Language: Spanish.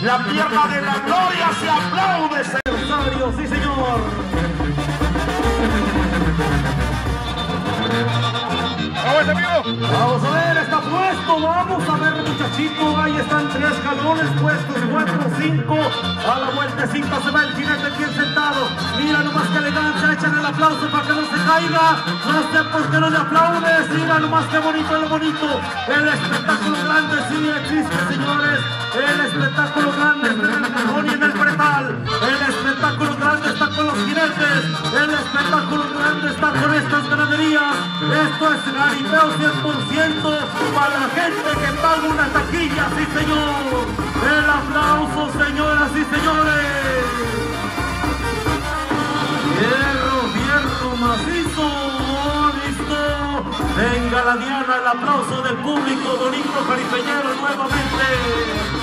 La pierna de la gloria se aplaude, Rosario, sí señor. Vamos, amigo. Vamos a ver, está puesto, vamos a ver, muchachito. Ahí están 3 galones puestos, 4, 5. A la vueltecita se va el jinete bien sentado. Mira nomás que elegancia, echan el aplauso para que no se caiga. No sé por qué no le aplaudes. Mira nomás que bonito, lo bonito. El espectáculo grande sí existe, señores. El espectáculo grande está en el cajón y en el pretal. El espectáculo grande está con los jinetes. El espectáculo grande está con estas ganaderías. Esto es garipeo 100% para la gente que paga una taquilla, sí señor. El aplauso, señoras y señores. Hierro macizo, listo. Venga la diana, el aplauso del público, bonito jaripeñero nuevamente.